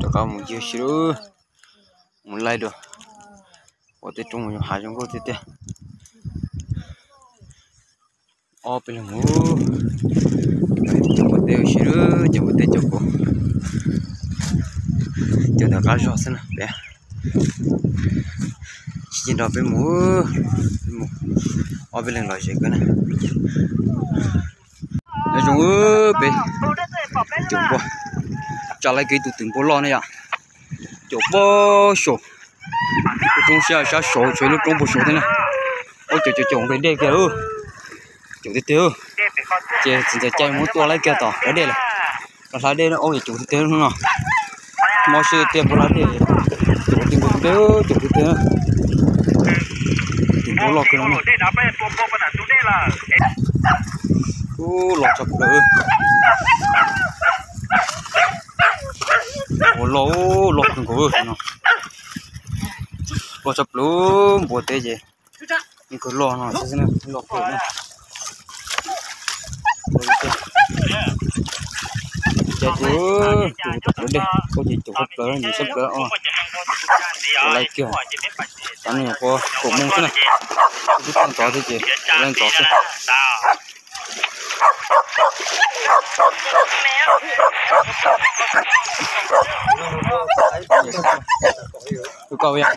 cho các một chiếc xíu một like được có thể trồng một hai trong có thể thế ở bên là ngủ có thể xíu cho có thể cho cô cho nó cá giò xem nè chỉ đó bên mũ ở bên là loại gì cái này nói chung bên chụp qua trả lại cái tụi từng bố lo này à chụp bố sổ trong xe sổ chơi lúc trong bố sổ thế này ôi chụp cái đây kìa chụp thế tiêu chơi chỉ chơi muốn tua lấy kia tỏ ở đây là còn lại đây nó ôi chụp thế tiêu không nào mua xe tiền bố lại đây chụp cái tiêu từng bố lo cái nó lọt chụp được lỗ lọt từng cổ nó lọt chụp luôn bộ thế gì những cái lọ nó thế này lọt cổ nó chạy chú chụp đi có gì chụp cỡ nhiều sắp cỡ lại kiểu anh này có cổ mông thế này cái con chó thế gì lên chó xem tôi câu vậy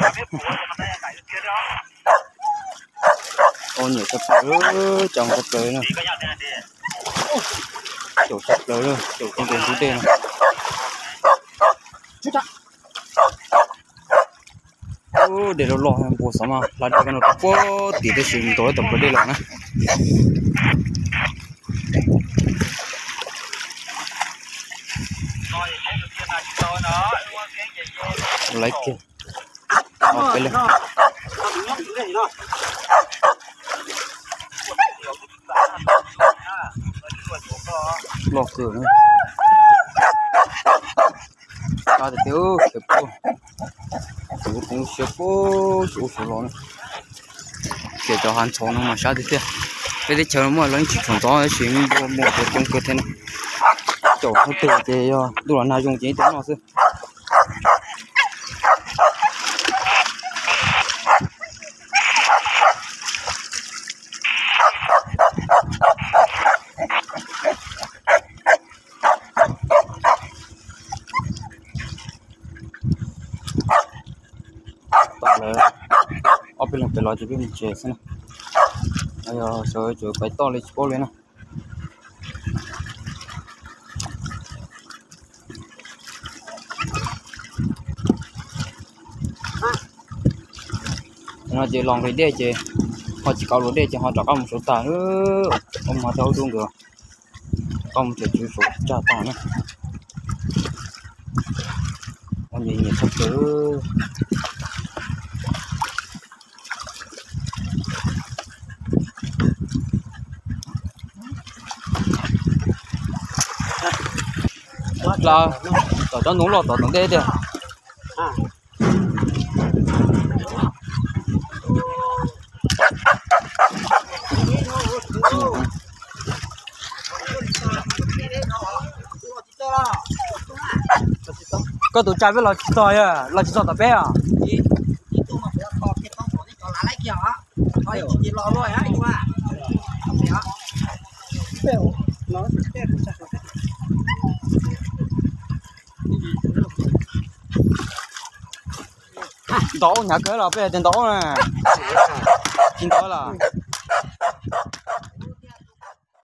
ô nhiều sắp tới trồng sắp tới này chỗ sắp tới rồi chỗ con tiền chú tên này ô để nó lò em bố sao mà là cái nó có tí cái gì tối tập cái đây là này lấy kia cái lên lọt cửa nữa ta thì thiếu chụp cô chủ cũng chụp cô chủ số lon để cho hắn chọn nó mà sao thì thế cái đấy chờ nó lên chỉ chọn đó chuyện một cái trong cơ thể này chỗ không tự thì đồ là nào dùng chỉ tính nó xưa ở bên phải lo cho bên trẻ xem bây giờ sợi chỗ phải to lên cố lên nào nó chỉ lòng cái đê chỉ họ chỉ có lúa đê chỉ họ cho một số tài nữa ông mà đâu luôn được ông chỉ chịu số trả tài nữa ông gì nhiều sắp tới là tao cho núng lọt tao núng đê đi có tụi trai với là chỉ tỏi à là chỉ tỏi tập bé à tổ nhà cửa là bây giờ tiền tổ nè chín tổ là